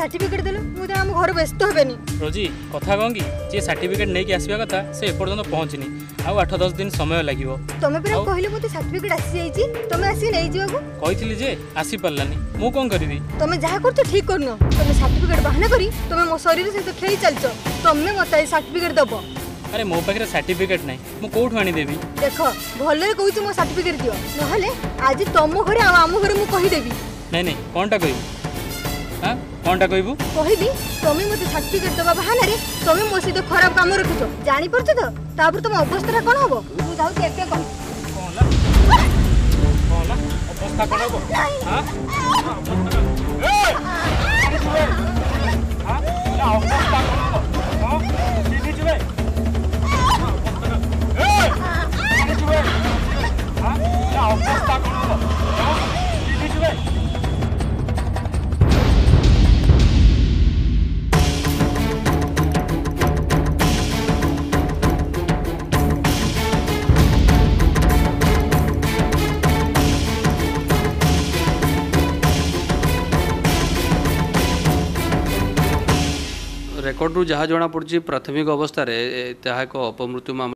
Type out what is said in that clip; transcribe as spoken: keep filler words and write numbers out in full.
certificate देलु मु हम घर व्यस्त हेबेनी रोजी कथा कहूँ कि जे सर्टिफिकेट नहीं आसवा कथा से एपर्तंत पहुँचनी आउ आठ दस दिन समय लगिवो तमे पर कहले मते सर्टिफिकेट आसी जाईची तमे आसी नै जीवाको कहितली जे आसी पल्लानी मु कोन करबी तमे जहा करतो ठीक करनो तमे सर्टिफिकेट बहाना करी तमे मो शरीर से तो खेली चलचो तमे मते सर्टिफिकेट दबो अरे मो पाखे सर्टिफिकेट नहीं मु कोठु आनी देबी देख भले कहूची मो सर्टिफिकेट दियो नहले आज तुम घरे आ आम घरे मु कहि देबी नहीं नहीं कोनटा कहबू हां कोनटा कहबू कहबी तमे मते सर्टिफिकेट दबा बहाना रे तमे मो सहित खराब काम रखुछो जानि परछ तो तापर तुम अवस्था कोन हबो मु जाउ एते कहि कोनला कोनला अवस्था कोन हबो हां ए हां ना अवस्था कोन हबो हां सीधी जुए ए सीधी जुए हां ना अवस्था कोन हबो सीधी जुए रेकर्ड रु जहाँ जना पड़ी प्राथमिक अवस्था एक अपमृत्यु मामला